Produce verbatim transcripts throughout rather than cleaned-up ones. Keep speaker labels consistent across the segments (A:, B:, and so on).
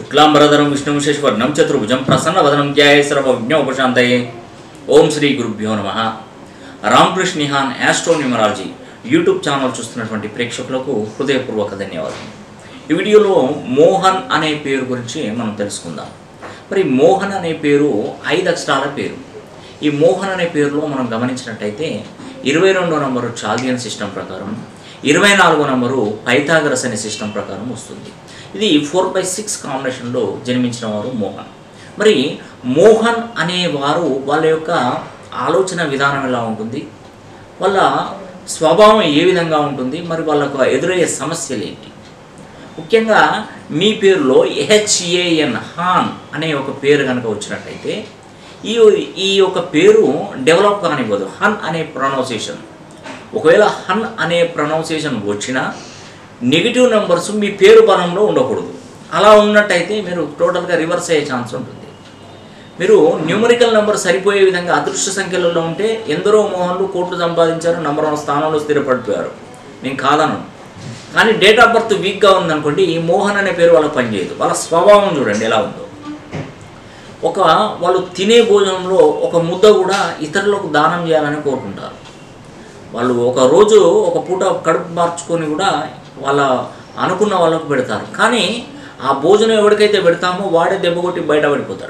A: शुक्लांबरधरं विष्णुं शशिवर्णं चतुर्भुजं प्रसन्नवदनं ध्याये सर्वविघ्नोपशान्तये। ओम श्री गुरुभ्यो नमः। रामकृष्ण निहान एस्ट्रो न्यूमरालजी यूट्यूब ఛానల్ చూస్తున్నటువంటి ప్రేక్షకులకు హృదయపూర్వక ధన్యవాదాలు। ఈ వీడియోలో మోహన్ అనే పేరు గురించి మనం తెలుసుకుందాం। మరి మోహన్ అనే పేరు ఐదు అక్షరాల పేరు। ఈ మోహన్ అనే పేరులో మనం గమనించినట్లయితే ఇరవై రెండో నంబరు చాల్డియన్ సిస్టమ్ ప్రకారం, ఇరవై నాలుగో నంబరు పైథాగరస్ అనే సిస్టమ్ ప్రకారం వస్తుంది। ఇది ఫోర్ బై సిక్స్ కాంబినేషన్లో జన్మించిన వారు మోహన్। మరి మోహన్ అనేవారు వాళ్ళ యొక్క ఆలోచన విధానం ఎలా ఉంటుంది, వాళ్ళ స్వభావం ఏ విధంగా ఉంటుంది, మరి వాళ్ళకు ఎదురయ్యే సమస్యలు ఏంటి? ముఖ్యంగా మీ పేరులో హెచ్ఏఎన్ హాన్ అనే ఒక పేరు కనుక వచ్చినట్టయితే ఈ ఈ యొక్క పేరు డెవలప్ కానివ్వదు। హన్ అనే ప్రొనౌన్సియేషన్, ఒకవేళ హన్ అనే ప్రొనౌన్సియేషన్ వచ్చినా నెగిటివ్ నెంబర్స్ మీ పేరు బలంలో ఉండకూడదు। అలా ఉన్నట్టయితే మీరు టోటల్గా రివర్స్ అయ్యే ఛాన్స్ ఉంటుంది। మీరు న్యూమరికల్ నెంబర్ సరిపోయే విధంగా అదృష్ట సంఖ్యలలో ఉంటే ఎందరో మోహన్లు కోట్లు సంపాదించారు, నెంబర్ వన్ స్థానంలో స్థిరపడిపోయారు, నేను కాదను। కానీ డేట్ ఆఫ్ బర్త్ వీక్గా ఉందనుకోండి, ఈ మోహన్ అనే పేరు వాళ్ళకి పనిచేయదు। వాళ్ళ స్వభావం చూడండి ఎలా ఉందో। ఒక వాళ్ళు తినే భోజనంలో ఒక ముద్ద కూడా ఇతరులకు దానం చేయాలని కోరుకుంటారు। వాళ్ళు ఒక రోజు ఒక పూట కడుపు మార్చుకొని కూడా వాళ్ళ అనుకున్న వాళ్ళకు పెడతారు, కానీ ఆ భోజనం ఎవరికైతే పెడతామో వాడే దెబ్బ కొట్టి బయటపడిపోతాడు,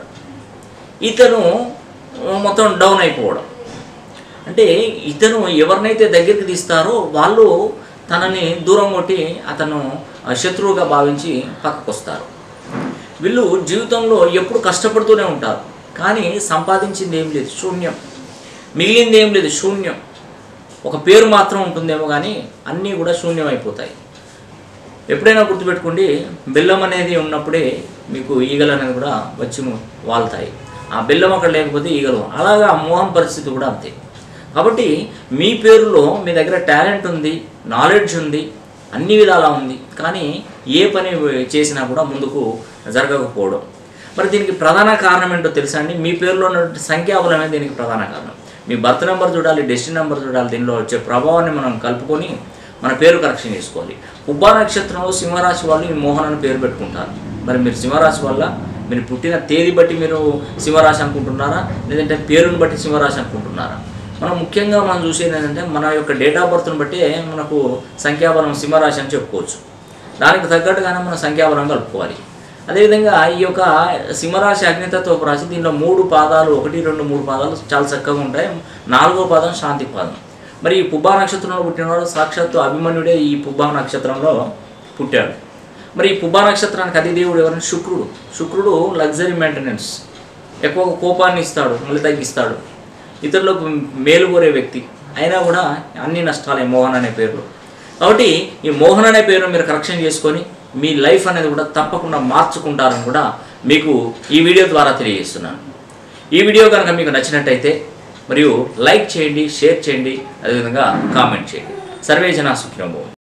A: ఇతను మొత్తం డౌన్ అయిపోవడం। అంటే ఇతను ఎవరినైతే దగ్గరికి తీస్తారో వాళ్ళు తనని దూరం కొట్టి అతను శత్రువుగా భావించి పక్కకు వస్తారు। వీళ్ళు జీవితంలో ఎప్పుడు కష్టపడుతూనే ఉంటారు, కానీ సంపాదించింది ఏం లేదు, శూన్యం, మిగిలింది ఏం లేదు, శూన్యం। ఒక పేరు మాత్రం ఉంటుందేమో కానీ అన్నీ కూడా శూన్యం అయిపోతాయి। ఎప్పుడైనా గుర్తుపెట్టుకోండి, బెల్లం అనేది ఉన్నప్పుడే మీకు ఈగలు అనేది కూడా వచ్చి వాళ్తాయి, ఆ బెల్లం అక్కడ లేకపోతే ఈగలు। అలాగా మోహన్ పరిస్థితి కూడా అంతే। కాబట్టి మీ పేరులో మీ దగ్గర టాలెంట్ ఉంది, నాలెడ్జ్ ఉంది, అన్ని విధాలా ఉంది, కానీ ఏ పని చేసినా కూడా ముందుకు జరగకపోవడం। మరి దీనికి ప్రధాన కారణం ఏంటో తెలుసా అండి? మీ పేరులో ఉన్నటువంటి సంఖ్యాబలమే దీనికి ప్రధాన కారణం। మీ బర్త్ నెంబర్ చూడాలి, డెస్టినీ నెంబర్ చూడాలి, దీనిలో వచ్చే ప్రభావాన్ని మనం కలుపుకొని మన పేరు కరెక్షన్ చేసుకోవాలి। పుబ్బా నక్షత్రంలో సింహరాశి వాళ్ళు ఈ మోహన్ అని పేరు పెట్టుకుంటారు। మరి మీరు సింహరాశి వల్ల మీరు పుట్టిన తేదీ బట్టి మీరు సింహరాశి అనుకుంటున్నారా, లేదంటే పేరుని బట్టి సింహరాశి అనుకుంటున్నారా? మనం ముఖ్యంగా మనం చూసేది ఏంటంటే మన యొక్క డేట్ ఆఫ్ బర్త్ని బట్టి మనకు సంఖ్యాబలం సింహరాశి అని చెప్పుకోవచ్చు। దానికి తగ్గట్టుగానే మనం సంఖ్యాబలం కలుపుకోవాలి। అదేవిధంగా ఈ యొక్క సింహరాశి అగ్నితత్వ రాశి, దీనిలో మూడు పాదాలు, ఒకటి రెండు మూడు పాదాలు చాలా చక్కగా ఉంటాయి, నాలుగో పాదం శాంతి పాదం। మరి ఈ పుబ్బా నక్షత్రంలో పుట్టినవాడు సాక్షాత్తు అభిమన్యుడే ఈ పుబ్బా నక్షత్రంలో పుట్టాడు। మరి ఈ పుబ్బా నక్షత్రానికి అధిదేవుడు ఎవరైనా శుక్రుడు। శుక్రుడు లగ్జరీ మెయింటెనెన్స్, ఎక్కువ కోపాన్ని ఇస్తాడు, మళ్ళీ తగ్గిస్తాడు, ఇతరులకు మేలు కోరే వ్యక్తి, అయినా కూడా అన్ని నష్టాలే మోహన్ అనే పేరు। కాబట్టి ఈ మోహన్ అనే పేరును మీరు కరెక్షన్ చేసుకొని మీ లైఫ్ అనేది కూడా తప్పకుండా మార్చుకుంటారని కూడా మీకు ఈ వీడియో ద్వారా తెలియజేస్తున్నాను। ఈ వీడియో కనుక మీకు నచ్చినట్టయితే మరియు లైక్ చేయండి, షేర్ చేయండి, అదేవిధంగా కామెంట్ చేయండి। సర్వే జనా సుఖినో భవంతు।